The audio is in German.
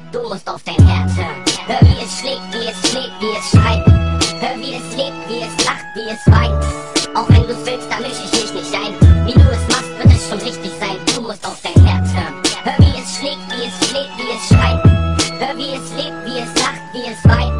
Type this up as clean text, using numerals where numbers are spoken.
Du musst auf dein Herz hören. Hör wie es schlägt, wie es schlägt, wie es schreit. Hör wie es lebt, wie es lacht, wie es weint. Auch wenn du's willst, da misch ich mich nicht ein. Wie du es machst, wird es schon richtig sein. Du musst auf dein Herz hören. Hör wie es schlägt, wie es schlägt, wie es schreit. Hör wie es lebt, wie es lacht, wie es weint.